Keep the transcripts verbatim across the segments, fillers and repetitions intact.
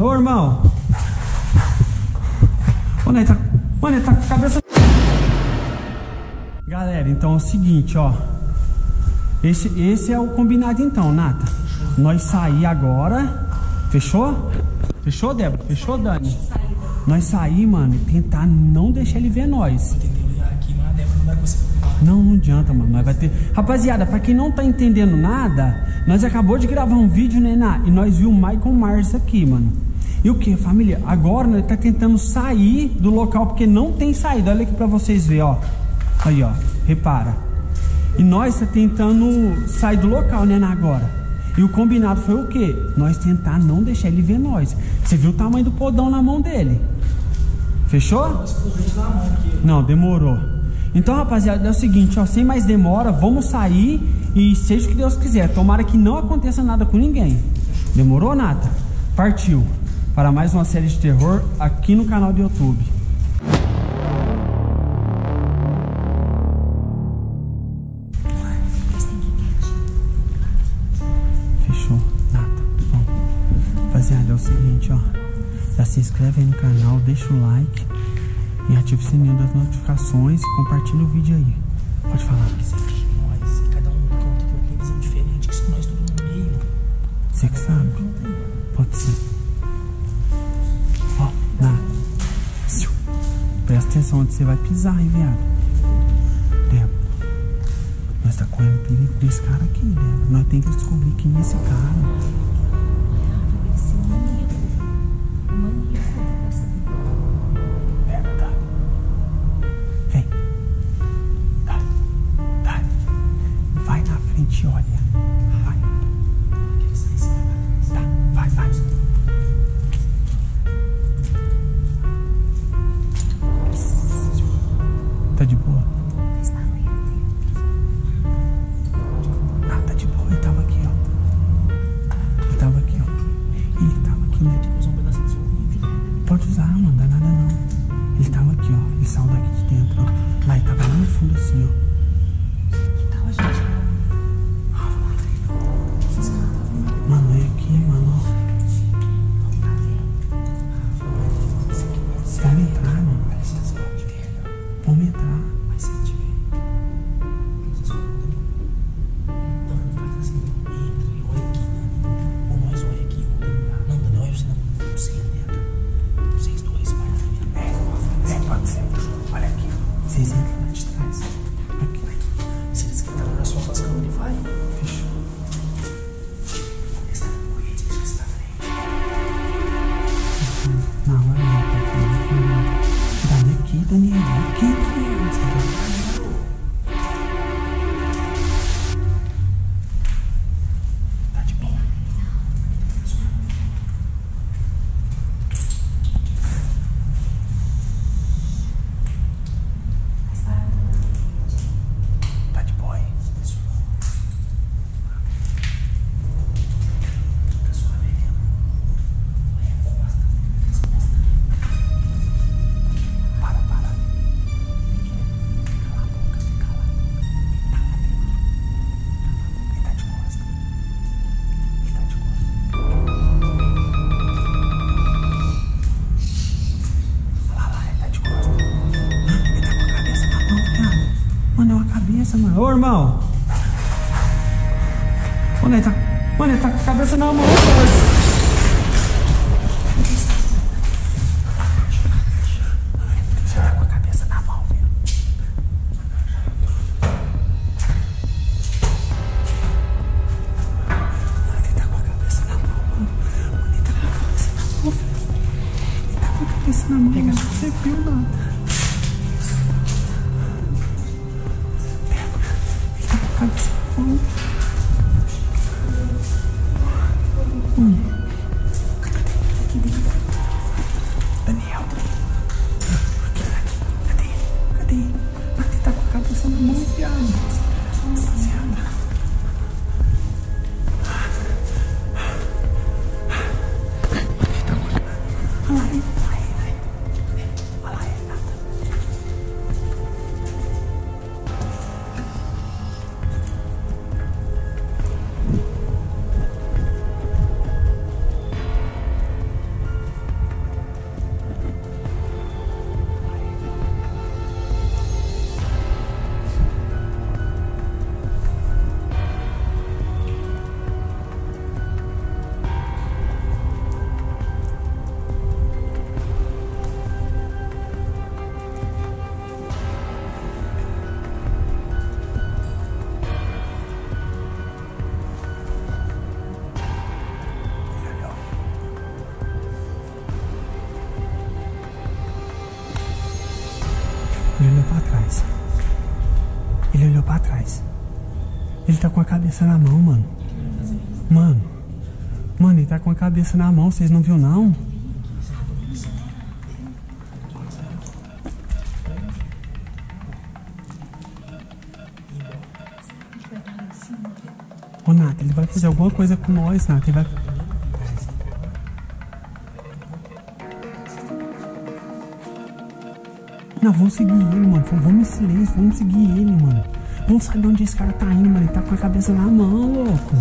mano. Ô, irmão. Mano, ele tá, mano, ele tá com a cabeça... Galera, então é o seguinte, ó. Esse, esse é o combinado então, Nata. Nós sair agora. Fechou? Fechou, Débora? Fechou, Dani? Nós sair, mano, e tentar não deixar ele ver nós. Eu tentei olhar aqui, mas a Débora não vai conseguir. Não, não adianta, mano. Nós vai ter... Rapaziada, pra quem não tá entendendo nada, nós acabou de gravar um vídeo, né, Ná? E nós viu o Michael Myers aqui, mano. E o que, família? Agora nós tá tentando sair do local, porque não tem saída. Olha aqui pra vocês verem, ó. Aí, ó. Repara. E nós tá tentando sair do local, né, Ná, agora. E o combinado foi o quê? Nós tentar não deixar ele ver nós. Você viu o tamanho do podão na mão dele? Fechou? Não, demorou. Então, rapaziada, é o seguinte, ó. Sem mais demora, vamos sair e seja o que Deus quiser. Tomara que não aconteça nada com ninguém. Demorou, Nata? Partiu para mais uma série de terror aqui no canal do YouTube. Rapaziada, é o seguinte, ó. Já se inscreve aí no canal, deixa o like e ativa o sininho das notificações e compartilha o vídeo aí. Pode falar, Luiz. Nós, cada um conta que uma visão diferente, que nós tudo no meio. Você que sabe. Pode ser. Ó, na. Presta atenção onde você vai pisar, hein, viado. Débora. Nós tá correndo perigo com esse cara aqui, Débora. Nós temos que descobrir quem é esse cara. Olha, vai. Tá, vai, vai. Tá de boa? Ah, tá de boa. Ele tava aqui, ó. Ele tava aqui, ó. Ele tava aqui, né? Pode usar, mano. Não dá nada, não. Ele tava aqui, ó. Ele saiu daqui de dentro, ó. Lá, ele tava lá no fundo, assim, ó. Mano, é aqui, mano. Vamos entrar, mano. Vamos entrar. Mas se ele tiver. Dani, faz assim. Entra e olha aqui, Dani. Ou nós olha aqui. Não, Dani, olha você não. Você entra. Vocês dois, vai na minha. É, é, pode ser. Olha aqui. Vocês entram lá de trás. Aqui. Se eles entrarem na sua face, ele vai. Fechou. Não, olha lá, Dani aqui, Daniel, aqui, Daniel. Tá de boa. Tá de boa aí. Mano, ô irmão. Mano, ele tá, mano, ele tá com a cabeça na mão, cara. Você tá com a cabeça na mão, viu? Ele tá com a cabeça na mão, mano. Mano, ele tá com a cabeça na mão, velho. Ele tá com a cabeça na mão. Pega, você viu, mano? Hum. Hum. Daniel. Aqui, aqui. Cadê ele? Cadê ele? Mas ele tá com a cabeça na mão, viado. Rapaziada. Ele tá com... Olha lá ele. Olha lá ele, nada. Olha pra trás. Ele tá com a cabeça na mão, mano. Mano. Mano, ele tá com a cabeça na mão. Vocês não viram, não? Ô, Nata, ele vai fazer alguma coisa com nós, Nata. Ele vai... Não, vamos seguir ele, mano. Vamos em silêncio, vamos seguir ele, mano. Vamos saber onde esse cara tá indo, mano. Ele tá com a cabeça na mão, louco.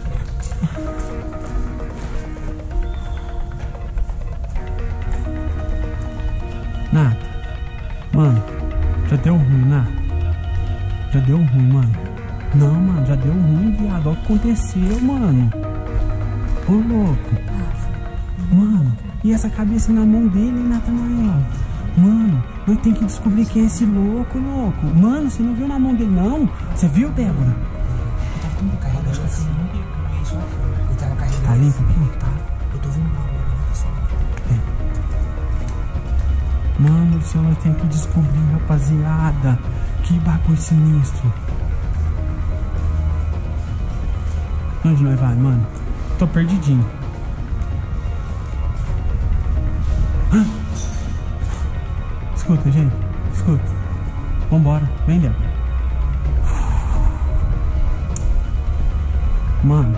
Nata. Mano, já deu ruim, Nata. Já deu ruim, mano. Não, mano, já deu ruim, viado. Olha o que aconteceu, mano. Ô, louco. Mano, e essa cabeça na mão dele, Natanael? Mano, nós tem que descobrir quem é esse louco, louco. Mano, você não viu na mão dele, não? Você viu, Débora? Eu tava tão carregado, acho que assim, não pegou isso. Ele tava carregado. Tá limpo aqui? Tá. Eu tô vendo um bagulho ali, pessoal. É. Mano do céu, nós tem que descobrir, rapaziada. Que bagulho sinistro. Onde nós vai, mano? Tô perdidinho. Hã? Escuta, gente. Escuta. Vambora. Vem, Débora. Mano.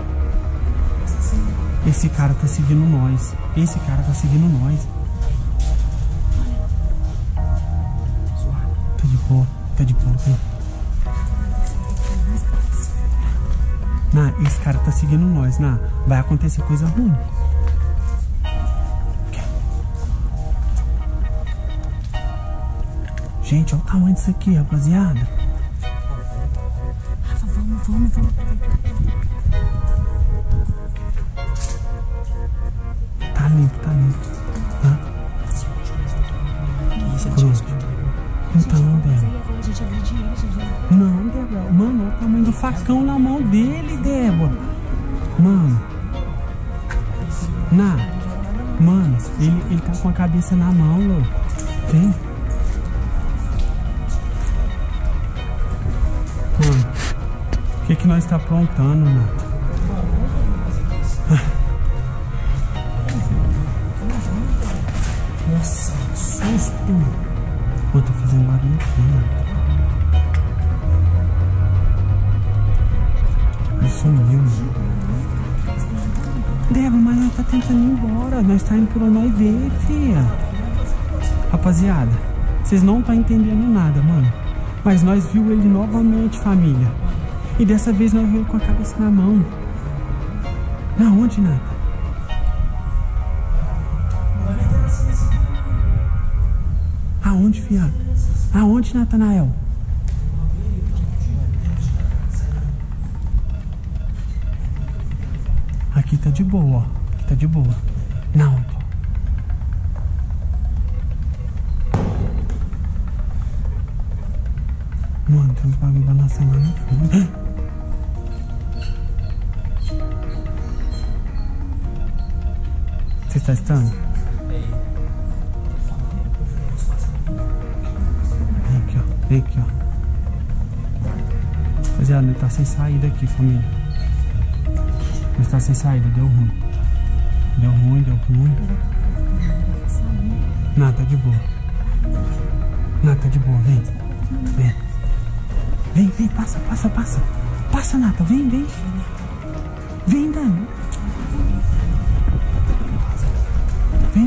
Esse cara tá seguindo nós. Esse cara tá seguindo nós. Tá de boa. Tá de boa, vem. Nah, esse cara tá seguindo nós, nah. Vai acontecer coisa ruim. Gente, olha o tamanho disso aqui, rapaziada. Rafa, vamos, vamos, vamos. Tá limpo, tá limpo. Tá? Pronto. Então, Débora. A gente agride ele, gente. Não, Débora. Mano, olha o tamanho do facão na mão dele, Débora. Mano. Na. Mano, ele, ele tá com a cabeça na mão, louco. Vem. Mano, o que que nós tá aprontando, Nata? Nossa, que susto. Pô, tá fazendo barulho aqui, Nata. Ele sumiu, mano. Débora, mas nós tá tentando ir embora. Nós tá indo por onde nós ver, filha. Rapaziada, vocês não tá entendendo nada, mano. Mas nós viu ele novamente, família. E dessa vez nós viu ele com a cabeça na mão. Na onde, Nata? Aonde, fiado? Aonde, Natanael? Aqui tá de boa, ó. Aqui tá de boa. Na onde? Mano, tem uns bagulho balançando lá no fundo. Você está estando? Vem aqui, ó. Vem aqui, ó. Rapaziada, ele tá sem saída aqui, família. Ele tá sem saída, deu ruim. Deu ruim, deu ruim. Nada, tá de boa. Nada, tá de boa, vem. Vem. Vem, vem, passa, passa, passa. Passa, Nata, vem, vem. Vem, Dani. Vem.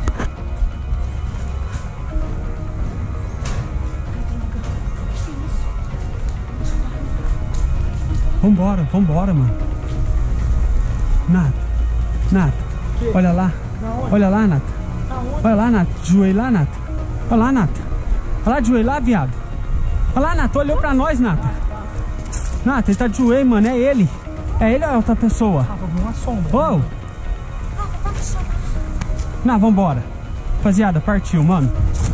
Vambora, vambora, mano. Nata, Nata, olha lá. Olha lá, Nata. Olha lá, Nata. Joelho lá, Nata. Olha lá, Nata. Olha lá, joelho lá, viado. Olha lá, Nata, olhou pra nós, Nata. Nata, ele tá de joelho, mano, é ele. É ele ou é outra pessoa? Rafa, viu uma sombra. Ô! Não, vambora. Rapaziada, partiu, mano.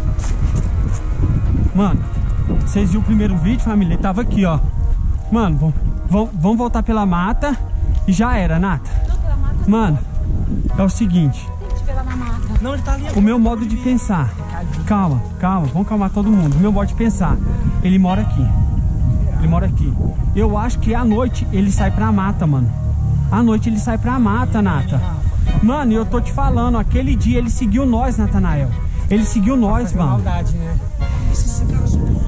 Mano, vocês viram o primeiro vídeo, família? Ele tava aqui, ó. Mano, vamos, vamos, vamos voltar pela mata e já era, Nata. Mano, é o seguinte. Não, ele tá ali. O meu modo de pensar. Calma, calma, vamos calmar todo mundo. O meu modo de pensar. Ele mora aqui. Ele mora aqui. Eu acho que à noite ele sai pra mata, mano. À noite ele sai pra mata, Nata. Mano, eu tô te falando, aquele dia ele seguiu nós, Natanael. Ele seguiu nós, mano. Maldade, né? Esse cara soltou.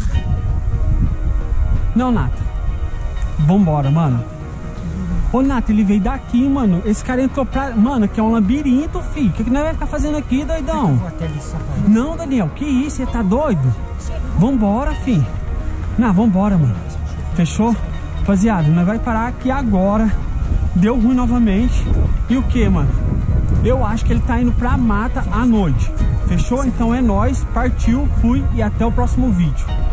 Não, Nata. Vambora, mano. Ô, Nata, ele veio daqui, mano. Esse cara entrou pra... Mano, aqui é um labirinto, filho. O que, que nós vamos ficar fazendo aqui, doidão? Vou até ali, sapato. Não, Daniel, que isso? Você tá doido? Vambora, filho. Não, vambora, mano. Fechou? Rapaziada, nós vai parar aqui agora. Deu ruim novamente. E o que, mano? Eu acho que ele tá indo pra mata à noite. Fechou? Então é nóis. Partiu, fui e até o próximo vídeo.